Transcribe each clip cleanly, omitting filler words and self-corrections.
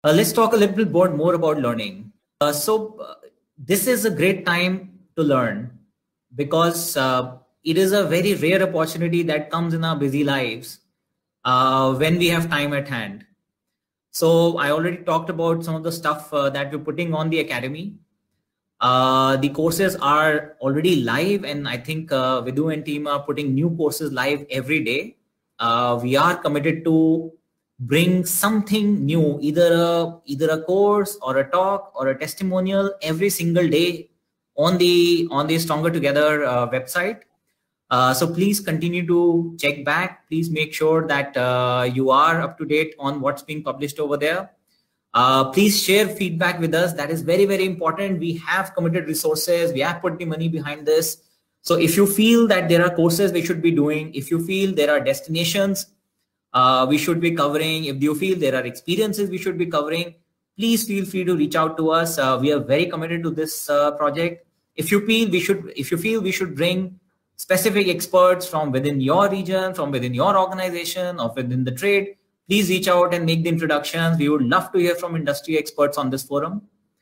Let's talk a little bit more about learning. This is a great time to learn because it is a very rare opportunity that comes in our busy lives when we have time at hand. So I already talked about some of the stuff that we're putting on the academy. The courses are already live, and I think Vidu and team are putting new courses live every day. We are committed to bring something new, either a course or a talk or a testimonial every single day on the Stronger Together website. So please continue to check back. Please make sure that you are up to date on what's being published over there. Please share feedback with us. That is very, very important. We have committed resources. We have put the money behind this. So if you feel that there are courses we should be doing, if you feel there are destinations we should be covering, if you feel there are experiences we should be covering, please feel free to reach out to us. We are very committed to this project. If you feel we should bring specific experts from within your region, from within your organization, or within the trade, please reach out and make the introductions. We would love to hear from industry experts on this forum.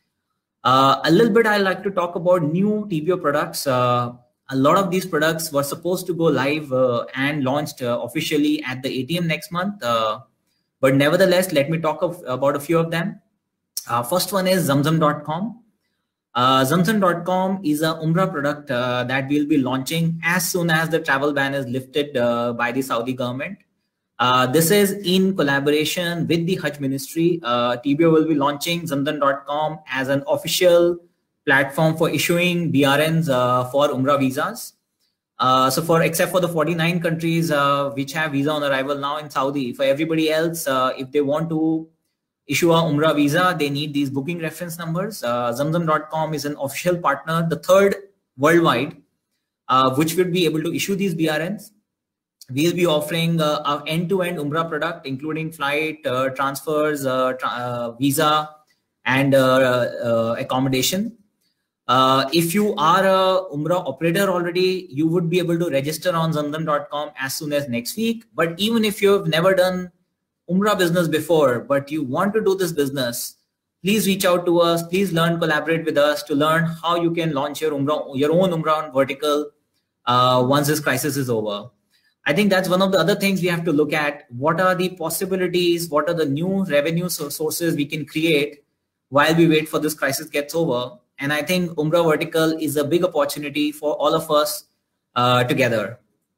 A little bit, I'd like to talk about new TBO products. A lot of these products were supposed to go live and launched officially at the ATM next month. But nevertheless, let me talk about a few of them. First one is Zamzam.com. Zamzam.com is a Umrah product that we'll be launching as soon as the travel ban is lifted by the Saudi government. This is in collaboration with the Hajj Ministry. TBO will be launching Zamzam.com as an official platform for issuing BRNs for Umrah visas. Except for the 49 countries which have visa on arrival now in Saudi, for everybody else, if they want to issue a Umrah visa, they need these booking reference numbers. Zamzam.com is an official partner, the third worldwide, which will be able to issue these BRNs. We'll be offering our end-to-end Umrah product, including flight, transfers, visa, and accommodation. If you are a Umrah operator already, you would be able to register on Zamzam.com as soon as next week. But even if you have never done Umrah business before, but you want to do this business, please reach out to us. Please collaborate with us to learn how you can launch your own Umrah vertical once this crisis is over. I think that's one of the other things we have to look at. What are the possibilities? What are the new revenue sources we can create while we wait for this crisis gets over? And I think Umrah vertical is a big opportunity for all of us together.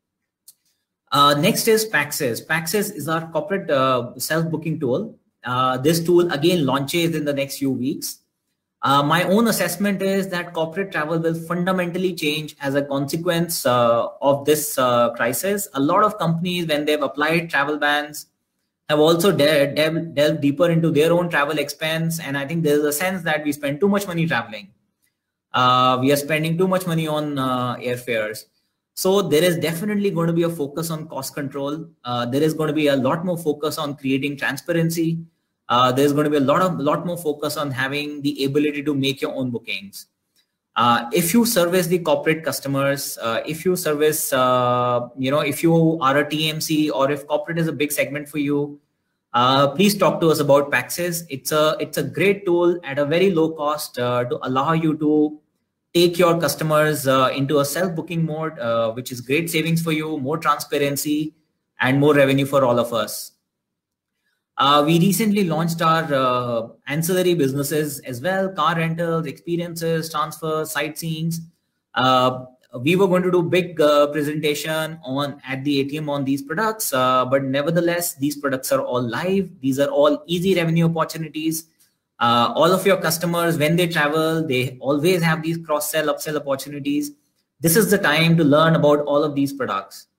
Next is Paxes. Paxes is our corporate self-booking tool. This tool again launches in the next few weeks. My own assessment is that corporate travel will fundamentally change as a consequence of this crisis. A lot of companies, when they've applied travel bans, have also delved deeper into their own travel expense. And I think there's a sense that we spend too much money traveling. We are spending too much money on airfares. So there is definitely going to be a focus on cost control. There is going to be a lot more focus on creating transparency. There's going to be a lot more focus on having the ability to make your own bookings. If you service the corporate customers, if you service, if you are a TMC or if corporate is a big segment for you, please talk to us about Paxes. It's a great tool at a very low cost to allow you to take your customers into a self-booking mode, which is great savings for you, more transparency, and more revenue for all of us. We recently launched our ancillary businesses as well: car rentals, experiences, transfers, sightseeings. We were going to do big presentation at the ATM on these products, but nevertheless, these products are all live. These are all easy revenue opportunities. All of your customers, when they travel, they always have these cross-sell, upsell opportunities. This is the time to learn about all of these products.